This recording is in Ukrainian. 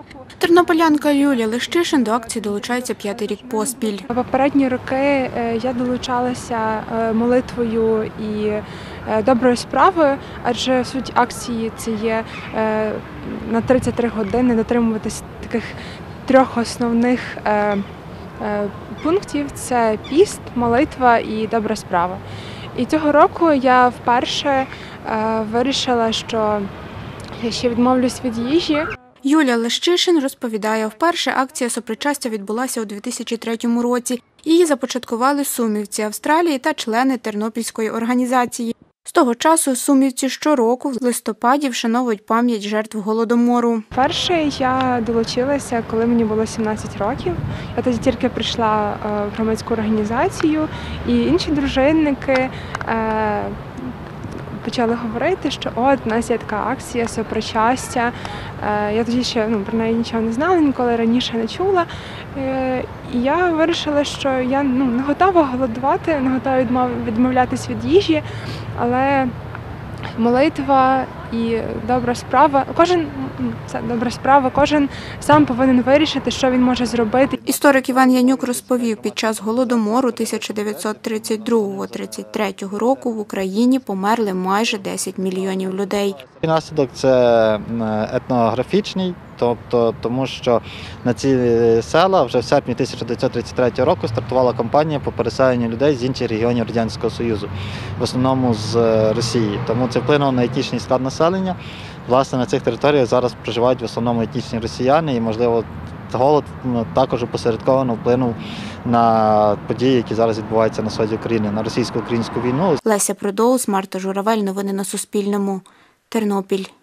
Тернополянка Юлія Лещишин до акції долучається 5-й рік поспіль. Попередні роки я долучалася молитвою і доброю справою, адже суть акції це є на 33 години дотримуватись таких 3 основних пунктів – це піст, молитва і добра справа. І цього року я вперше вирішила, що я ще відмовлюсь від їжі. Юлія Лещишин розповідає, вперше акція сопричастя відбулася у 2003 році. Її започаткували сумівці Австралії та члени Тернопільської організації. З того часу сумівці щороку в листопаді вшановують пам'ять жертв Голодомору. Перше я долучилася, коли мені було 17 років. Я тоді тільки прийшла в громадську організацію, і інші дружинники почали говорити, що от у нас є така акція сопричастя. Я тоді ще про неї нічого не знала, ніколи раніше не чула. І я вирішила, що я не готова голодувати, не готова відмовлятись від їжі, але молитва і добра справа, кожен сам повинен вирішити, що він може зробити. Історик Іван Янюк розповів, під час Голодомору 1932-33 року в Україні померли майже 10 мільйонів людей. Наслідок – це етнографічний, тобто тому що на ці села вже в серпні 1933 року стартувала кампанія по переселенню людей з інших регіонів Радянського Союзу, в основному з Росії. Тому це вплинуло на етнічний склад населення. Власне, на цих територіях зараз проживають в основному етнічні росіяни і, можливо, голод також опосередковано вплинув на події, які зараз відбуваються на сході України, на російсько-українську війну. Леся Продоус, Марта Журавель. Новини на Суспільному. Тернопіль.